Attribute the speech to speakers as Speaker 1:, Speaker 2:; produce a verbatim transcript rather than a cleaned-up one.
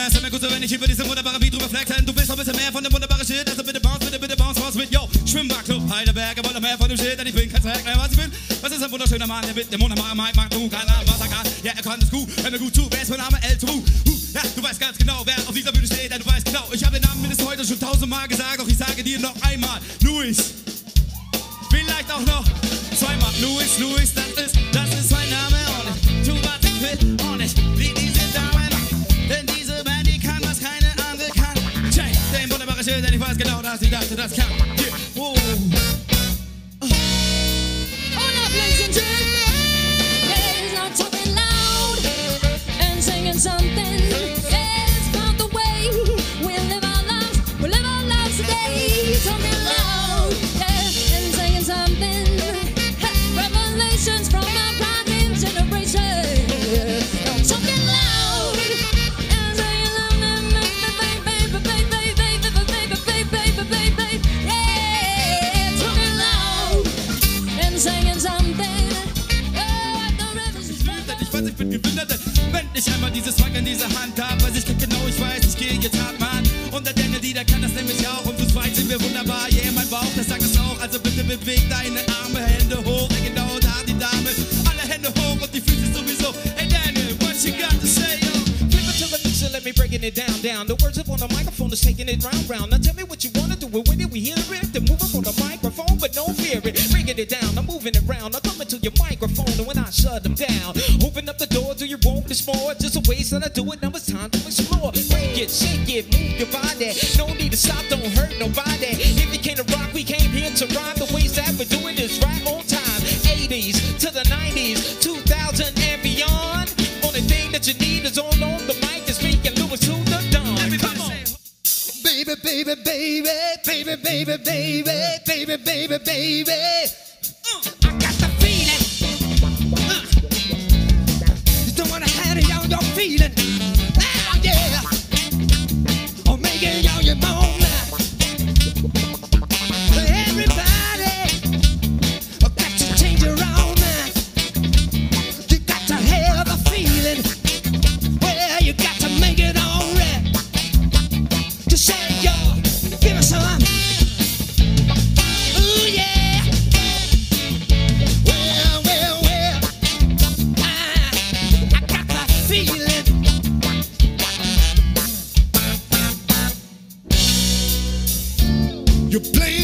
Speaker 1: wär's ja mir gut, so wenn ich über diese wunderbare Beat drüber flex. Du willst noch ein bisschen mehr von dem wunderbaren Shit, also bitte bounce, bitte, bitte bounce raus mit, yo, Schwimmbadclub, Heidelberg, ihr wollt noch mehr von dem Shit, denn ich bin kein Zwerg, was ich bin. Was ist ein wunderschöner Mann, der mit dem Mund am Mike macht, du, keine Ahnung, was er kann. Ja, er kann es gut, hör mir gut zu, wer ist mein Name? El Turu. Ja, du weißt ganz genau, wer auf dieser Bühne steht, denn du weißt genau, ich habe den Namen mindestens heute schon tausendmal gesagt, doch ich sage dir noch einmal, Luis. Vielleicht auch noch zweimal, Luis, Luis, das ist, das ist mein Name und ich tu, was ich will und ich lieb diese Damen, denn diese Band, die kann, was keine andere kann. Check, den wunderbaren Schild, denn ich weiß genau, dass ich dachte, das kann. Yeah. Oh.
Speaker 2: Something, it's about the way we live our lives, we live our lives today. Talking loud, yeah, and saying something. Revelations from our prime generation. Talking loud and saying something, baby, baby, baby, baby, baby, baby, baby, baby, yeah. Talking loud and saying something. Oh, the rivers is
Speaker 1: Ich bin gewundert, wenn ich einmal dieses Zeug in dieser Hand hab, weiß ich genau, ich weiß, ich gehe jetzt hart, Mann. Und der Daniel, die, der kann das nämlich auch. Und zu zweit sind wir wunderbar, yeah, mein Bauch, das sagt es auch. Also bitte beweg deine Arme, Hände hoch, ey, genau da die Dame. Alle Hände hoch und die Füße sowieso. Hey Daniel, what you got to say, yo?
Speaker 3: Flip it to the mixer, let me breaking it down, down. The words up on the microphone is taking it round, round. Now tell me what you wanna do with it, we hear it. Then move up on the microphone, but don't fear it. Bringing it down, I'm moving it round. I'm coming to your microphone, and when I shut them down, open up the door to your won't this more. Just a waste that I do it, now it's time to explore. Break it, shake it, move your body. No need to stop, don't hurt nobody. If you came to rock, we came here to rhyme. The ways that we do it is right on time. eighties to the nineties, two thousand and beyond. Only thing that you need is on on the mic, is speaking Louis to the dawn. Come on.
Speaker 4: Baby, baby, baby, baby, baby, baby, baby, baby, baby. I got the feeling. Uh. You don't wanna have it on your feeling. Ah, yeah. Or make it on your moment. Everybody got to change around. You got to have a feeling. Well, you got to make it all right. Just say, yo, give us some. Ooh, yeah. Well, well, well. I, I got the feeling.
Speaker 1: You play